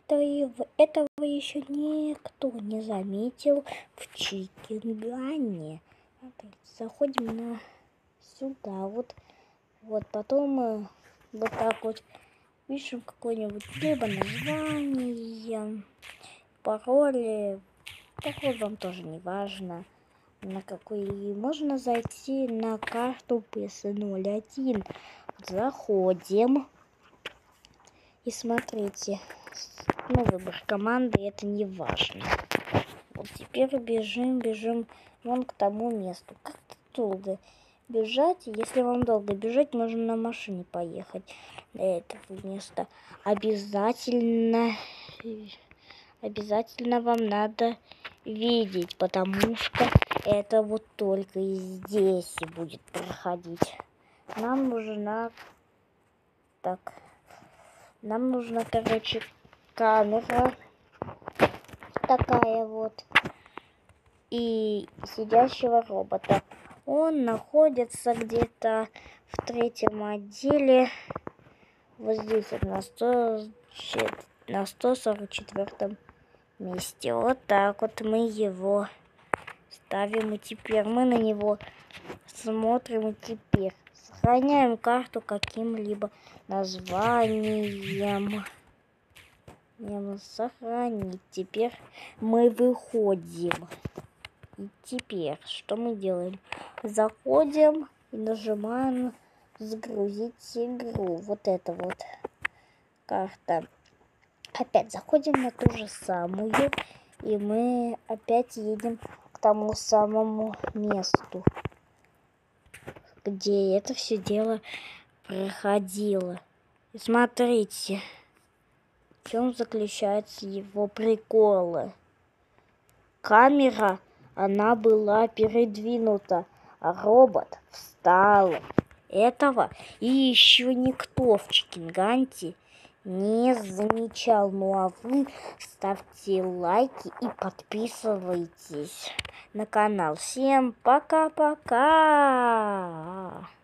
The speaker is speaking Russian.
этого еще никто не заметил в Чикенгане. Заходим на сюда, вот потом вот так вот пишем какое-нибудь либо название, пароль вам тоже не важно, на какой. Можно зайти на карту PS01. Заходим и смотрите, выбор команды, это не важно. Вот теперь бежим вон к тому месту. Как-то долго бежать. Если вам долго бежать, можно на машине поехать до этого места. Обязательно вам надо видеть, потому что это вот только здесь будет проходить. Нам нужна, короче, камера такая вот и сидящего робота. Он находится где-то в 3-м отделе, вот здесь вот на 144-м месте. Вот так вот мы его ставим, и теперь мы на него смотрим, и теперь сохраняем карту каким-либо названием. Сохранить. Теперь мы выходим. И теперь что мы делаем? Заходим и нажимаем загрузить игру. Вот эта вот карта. Опять заходим на ту же самую, и мы опять едем к тому самому месту, где это все дело проходило. И смотрите, в чем заключаются его приколы. Камера, она была передвинута, а робот встал. Этого и еще никто в Чикенганте не замечал. Ну а вы ставьте лайки и подписывайтесь на канал. Всем пока-пока!